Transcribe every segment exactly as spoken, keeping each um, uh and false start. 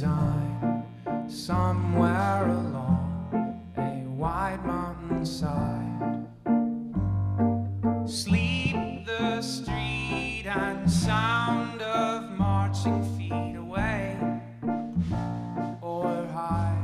design somewhere along a wide mountainside. Sleep the street and sound of marching feet away or hide.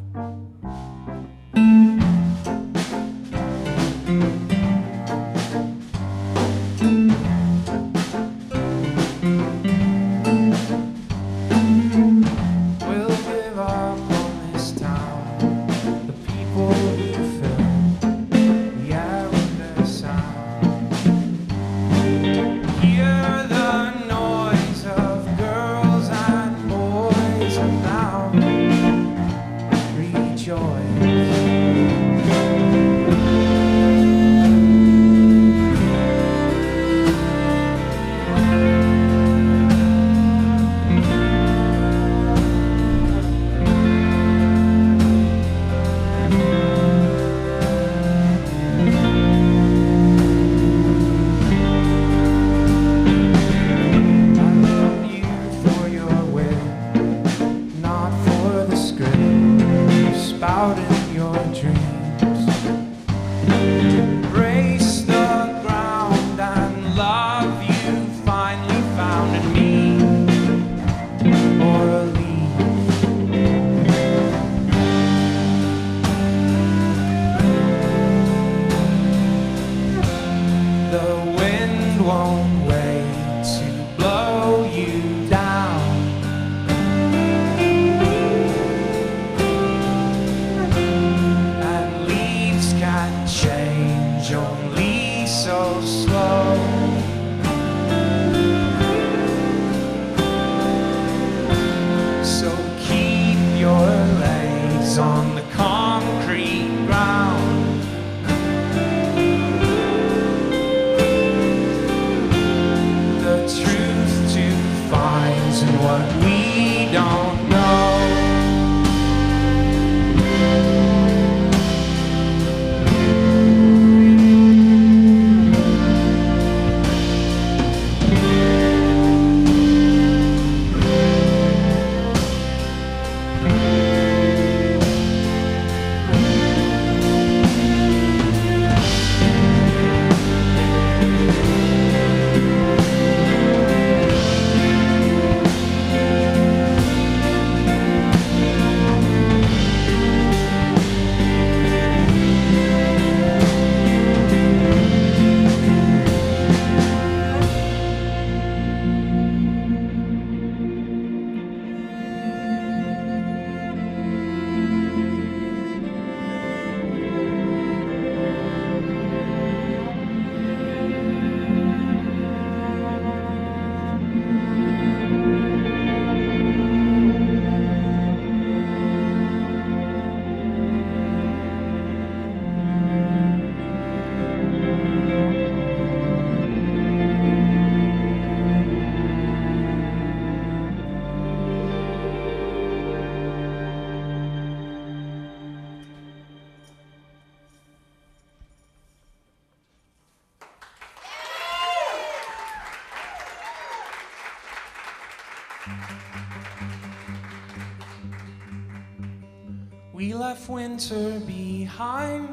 We left winter behind,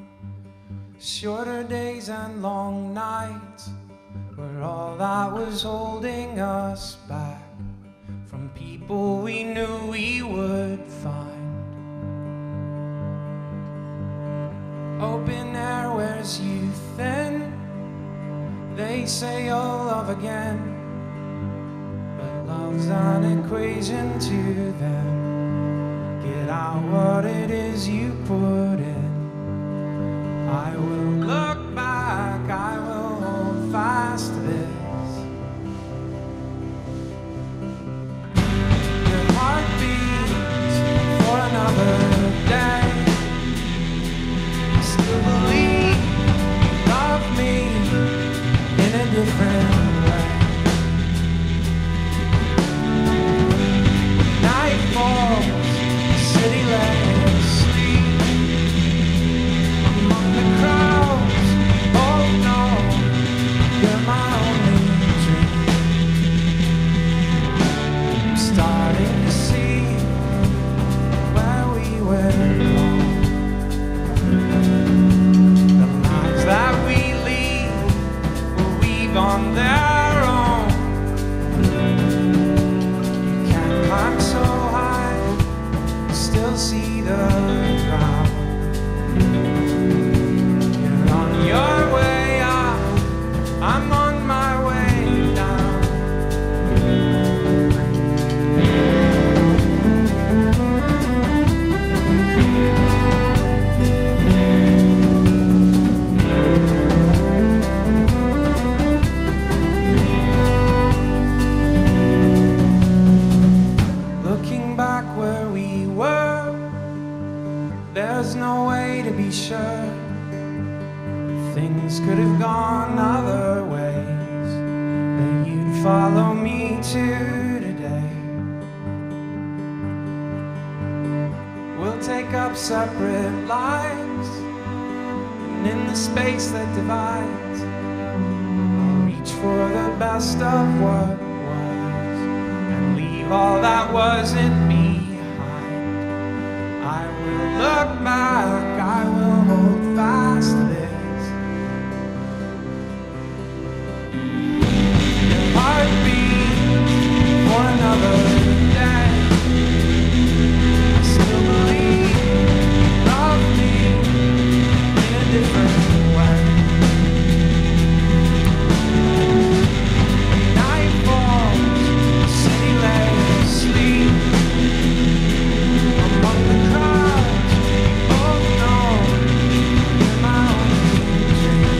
shorter days and long nights were all that was holding us back from people we knew we would find. Open air wears you thin, they say you'll love again, but love's an equation to them. Get out what it is you put in. I will look back, I will hold fast to this. Your heart beats for another day. I still believe you love me in a different way. Night falls, city lays asleep among the crowds There's no way to be sure. Things could have gone other ways, that you'd follow me to today. We'll take up separate lives, and in the space that divides, I'll reach for the best of what was, and leave all that wasn't behind. I will look back, I will hold fast to this. Your heartbeat for another day. I still believe you love me in a different way. Night falls, the city lays asleep. Among the crowds, we both know you're my only dream.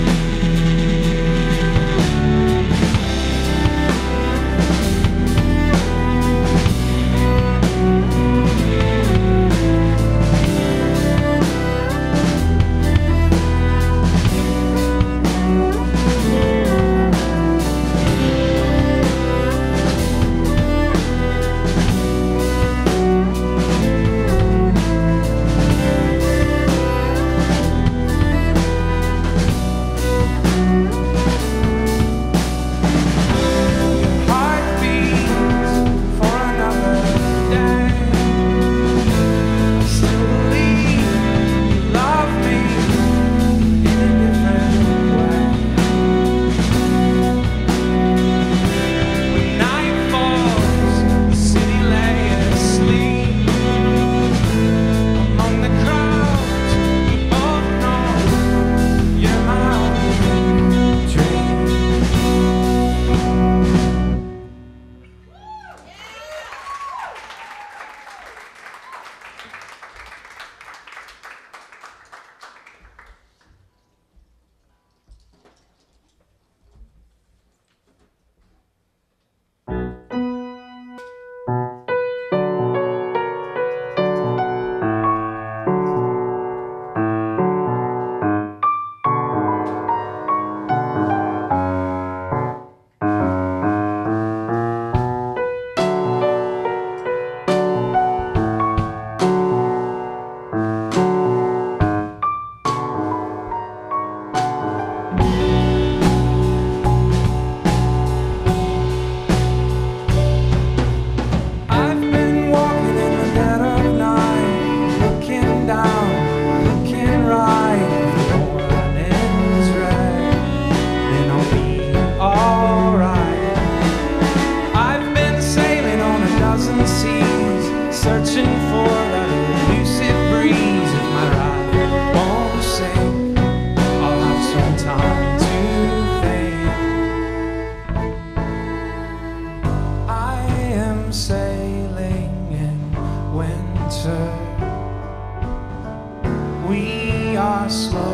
We are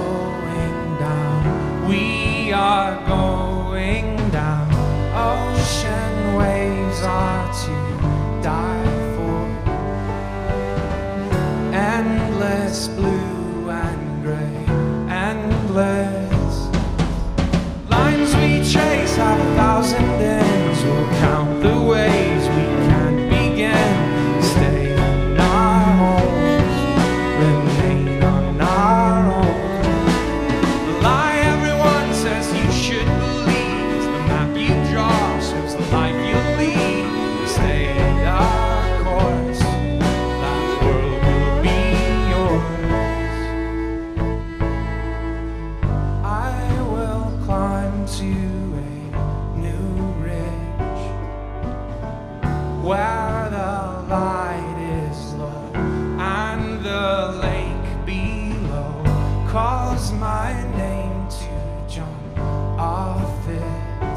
slowing down, we are going down. Ocean waves are to die for. Endless blue and gray, endless lines we chase have a thousand ends. We'll count the ways we can't begin. Stay in our homes, remain on our own. The lie everyone says you should believe is the map you draw, shows the life you lead. Stay our course, that world will be yours. I will climb to a new ridge where the light is low and the lake below calls my name to jump off it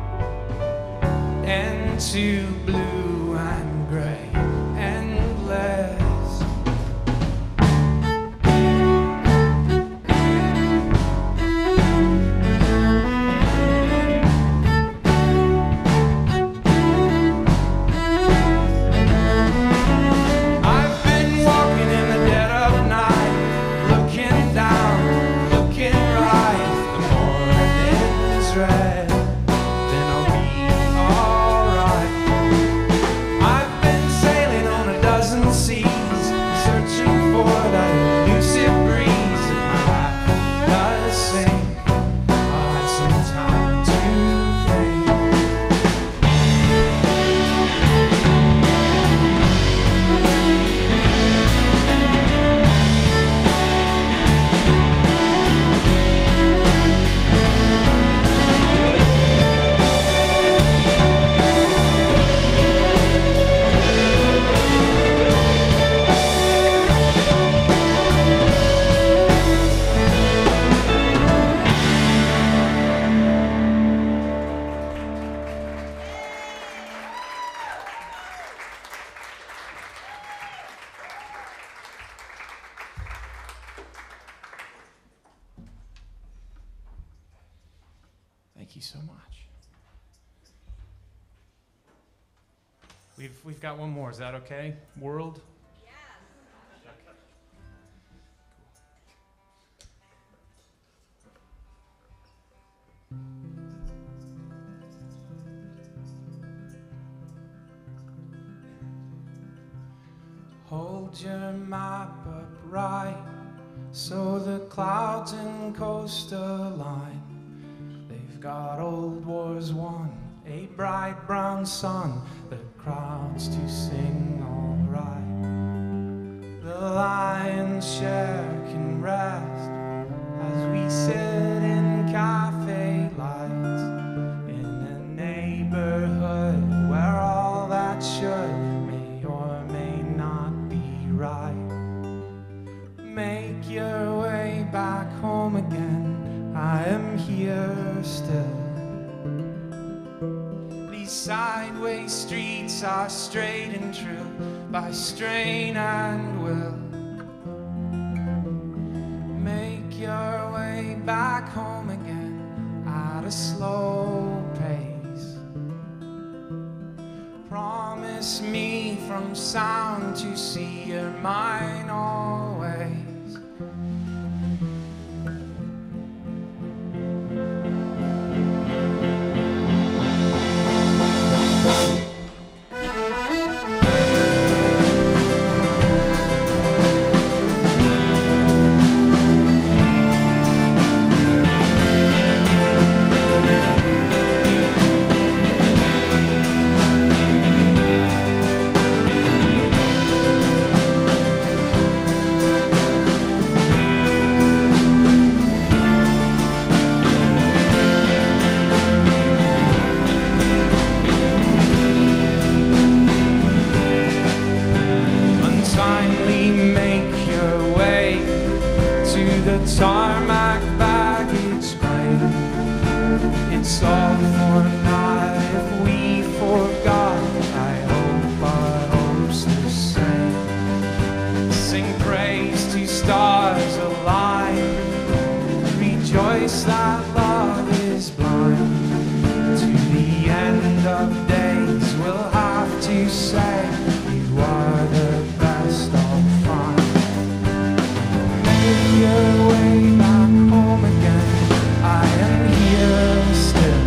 into blue and gray, endless. I've been walking in the dead of night, you so much. We've, we've got one more. Is that okay? World? Yes. Okay. Hold your map upright so the clouds and coast align. They've got old wars won, a bright brown sun, the crowds to sing all right. The lion's share can rest as we sit in cafe lights in a neighborhood where all that should may or may not be right. Make your way back home again, I am here still. These sideways streets are straight and true by strain and will. Make your way back home again at a slow pace. Promise me from sound to see you're mine always. Tarmac baggage claim. It's all for naught if we forgot. I hope our hopes the same. Sing praise to stars alive. Rejoice that love is blind. To the end of days we'll have to say you are the best I'll find. Make your way back home again, I am here still.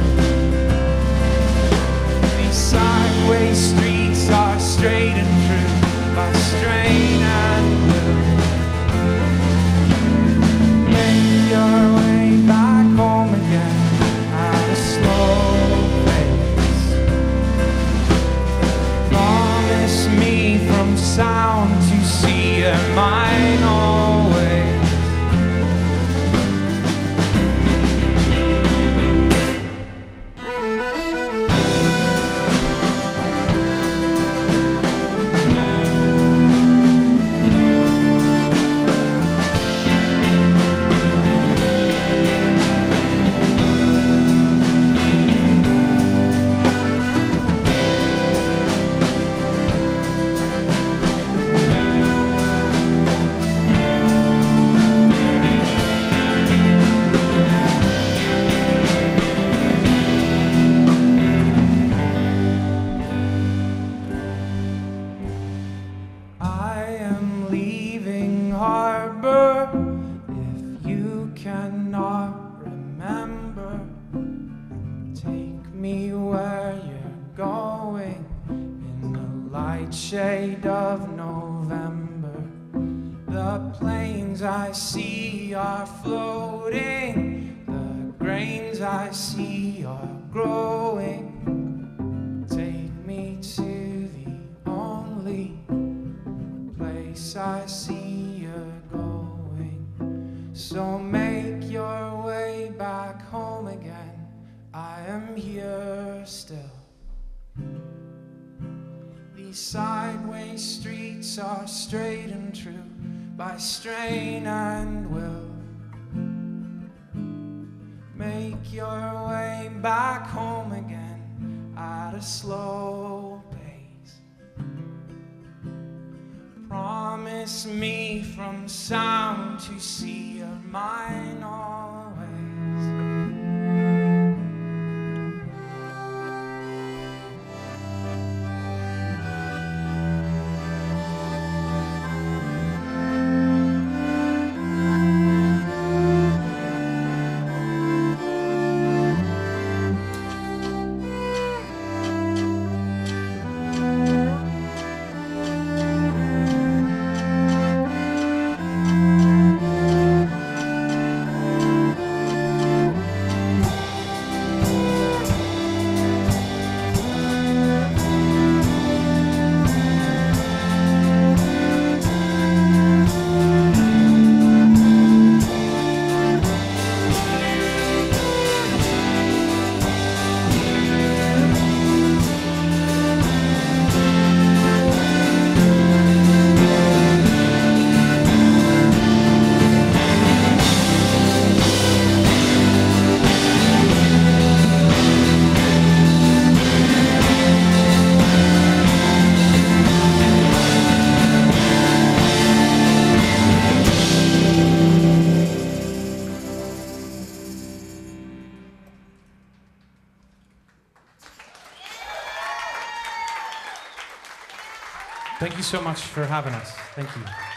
These sideways streets are straight and true by strain and will. Make your way back home again at a slow pace. Promise me from sound to see you're mine always. Shade of November, the plains I see are floating, the grains I see are growing. Take me to the only place I see you're going. So make your way back home again, I am here still. These sideways streets are straight and true by strain and will. Make your way back home again at a slow pace. Promise me from sound to see you're mine always. Thank you so much for having us. Thank you.